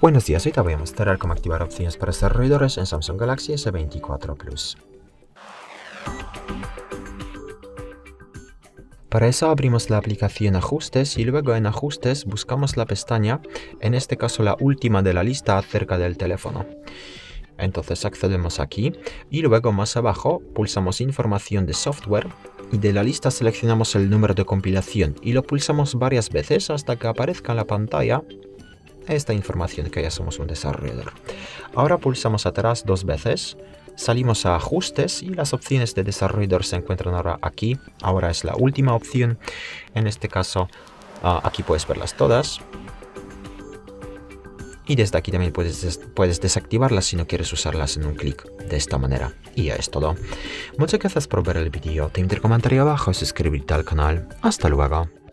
Buenos días, hoy te voy a mostrar cómo activar opciones para desarrolladores en Samsung Galaxy S24 Plus. Para eso abrimos la aplicación Ajustes y luego en Ajustes buscamos la pestaña, en este caso la última de la lista acerca del teléfono. Entonces accedemos aquí y luego más abajo pulsamos Información de software y de la lista seleccionamos el número de compilación y lo pulsamos varias veces hasta que aparezca en la pantalla esta información que ya somos un desarrollador. Ahora pulsamos atrás dos veces, salimos a Ajustes y las opciones de desarrollador se encuentran ahora aquí. Ahora es la última opción, en este caso aquí puedes verlas todas. Y desde aquí también puedes desactivarlas si no quieres usarlas en un clic de esta manera. Y ya es todo. Muchas gracias por ver el vídeo. Te invito a comentar abajo y suscribirte al canal. Hasta luego.